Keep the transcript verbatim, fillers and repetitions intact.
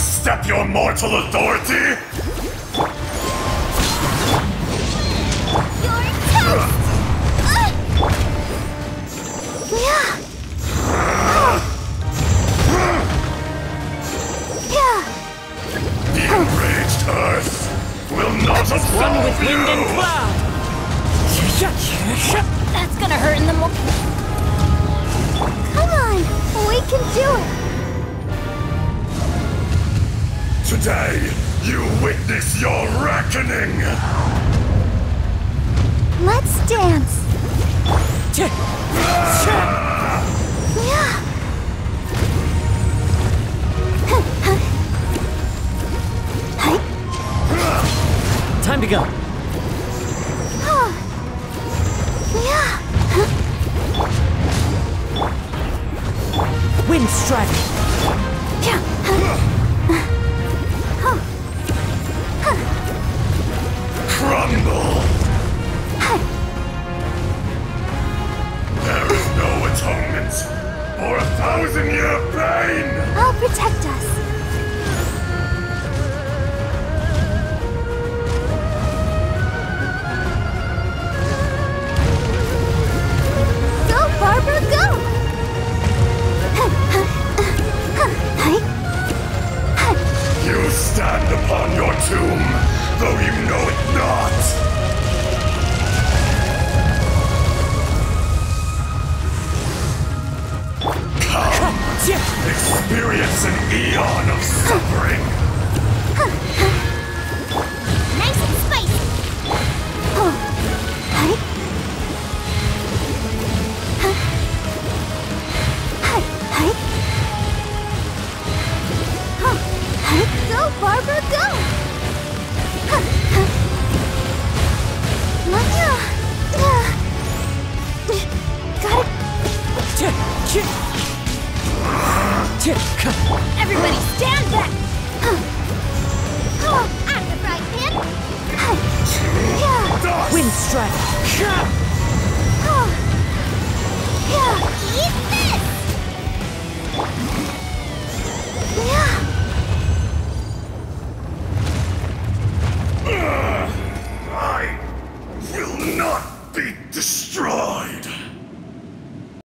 overstep your mortal authority? You're toast! Uh. Yeah. Yeah. The enraged earth will not absolve One with wind you. and cloud! That's gonna hurt in the mo- Come on! We can do it! Today, you witness your reckoning! Let's dance! Ah! Yeah. Time to go. Yeah. Wind strike. Crumble! There is no atonement for a thousand-year pain! I'll protect us. Go, Barbara, go! You stand upon your tomb, though you know it not! Come, experience an eon of suffering! Nice and spicy! Go, Barbara, go! Got it! Everybody stand back! Out the right hand! Wind strike. Eat this! Yeah. I will not be destroyed!